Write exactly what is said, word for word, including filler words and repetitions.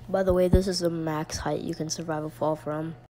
By the way, this is the max height you can survive a fall from.